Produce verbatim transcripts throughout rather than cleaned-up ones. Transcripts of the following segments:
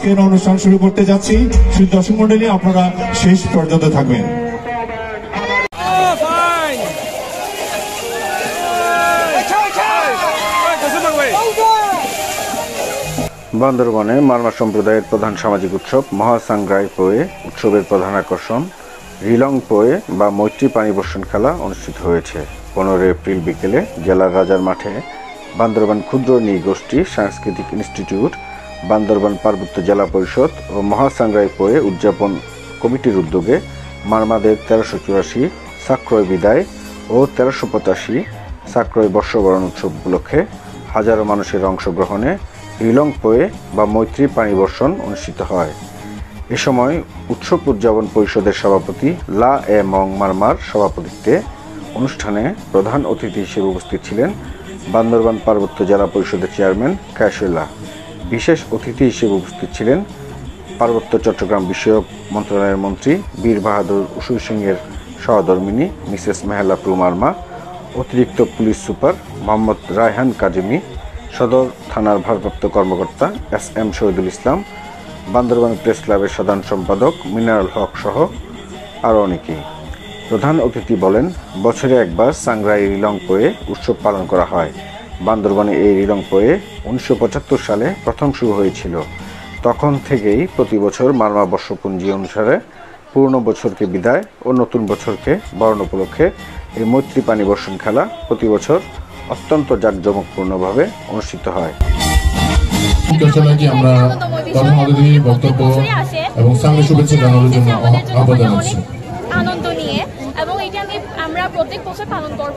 আজকের অনুষ্ঠান শুরু করতে যাচ্ছি। শ্রী দর্শক মন্ডলী, আপনারা শেষ পর্যন্ত থাকবেন। বান্দরবনে মারমা সম্প্রদায়ের প্রধান সামাজিক উৎসব মহাসাংগ্রাই পোয়ে উৎসবের প্রধান আকর্ষণ রিলং পোয়ে বা মৈত্রী পানি বর্ষণ খেলা অনুষ্ঠিত হয়েছে। পনেরোই এপ্রিল বিকেলে জেলার রাজার মাঠে বান্দরবান ক্ষুদ্র নৃগোষ্ঠী সাংস্কৃতিক ইনস্টিটিউট, বান্দরবান পার্বত্য জেলা পরিষদ ও মহাসাংগ্রাই পোয়ে উদযাপন কমিটির উদ্যোগে মারমাদের তেরোশো চুরাশি সাক্রয় বিদায় ও তেরোশো পঁচাশি সাক্রয় বর্ষবরণ উৎসব উপলক্ষে হাজারো মানুষের অংশগ্রহণে রিলং পোয়ে বা মৈত্রী পানি বর্ষণ অনুষ্ঠিত হয়। এ সময় উৎসব উদযাপন পরিষদের সভাপতি লা এ মং মারমার সভাপতিত্বে অনুষ্ঠানে প্রধান অতিথি হিসেবে উপস্থিত ছিলেন বান্দরবান পার্বত্য জেলা পরিষদের চেয়ারম্যান কায়সুল্লাহ। বিশেষ অতিথি হিসেবে উপস্থিত ছিলেন পার্বত্য চট্টগ্রাম বিষয়ক মন্ত্রণালয়ের মন্ত্রী বীর বাহাদুর উসুই সিংয়ের সহধর্মিনী মিসেস মেহেলা প্রু মারমা, অতিরিক্ত পুলিশ সুপার মোহাম্মদ রায়হান কাজিমি, সদর থানার ভারপ্রাপ্ত কর্মকর্তা S M Shahidul Islam, Bandarban press ক্লাবের সাধারণ সম্পাদক মিনারুল হক সহ আরও অনেকেই। প্রধান অতিথি বলেন, বছরে একবার সাংগ্রাই রিলং পোয়ে উৎসব পালন করা হয়। বান্দরবানে এই রিলং পোয়ে উনিশশো পঁচাত্তর সালে প্রথম শুরু হয়েছিল। তখন থেকেই প্রতি বছর মারমা বর্ষপঞ্জি অনুসারে পুরনো বছরকে বিদায় ও নতুন বছরকে বরণ উপলক্ষে এই মৈত্রী পানি বর্ষণ খেলা প্রতি বছর অত্যন্ত জাঁকজমকপূর্ণভাবে অনুষ্ঠিত হয়। আমরা প্রধান অতিথি বক্তব্য এবং সামনে শুভেচ্ছা জানানোর জন্য আহ্বান জানাচ্ছি। আনন্দ নিয়ে এবং এটা আমি আমরা প্রত্যেক বছর পালন করব।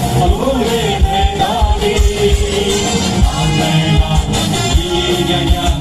Yeah, yeah.